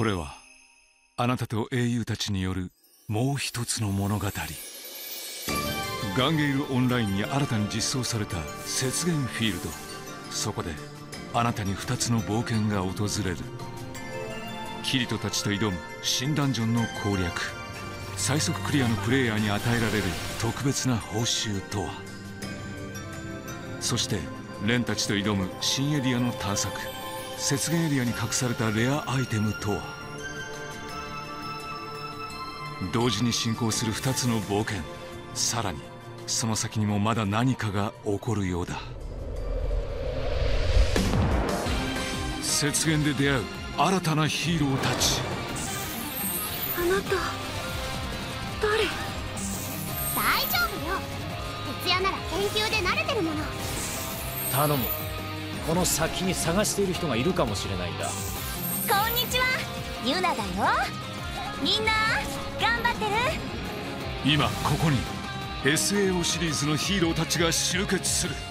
これはあなたと英雄たちによるもう一つの物語。ガンゲイルオンラインに新たに実装された雪原フィールド。そこであなたに2つの冒険が訪れる。キリトたちと挑む新ダンジョンの攻略、最速クリアのプレイヤーに与えられる特別な報酬とは。そしてレンたちと挑む新エリアの探索、雪原エリアに隠されたレアアイテムとは。同時に進行する2つの冒険、さらにその先にもまだ何かが起こるようだ。雪原で出会う新たなヒーローたち。 あなた誰？ 大丈夫よ、徹夜なら研究で慣れてるもの。 頼む、この先に探している人がいるかもしれないんだ。 こんにちは、ユナだよ。みんな頑張ってる？ 今ここに SAO シリーズのヒーローたちが集結する。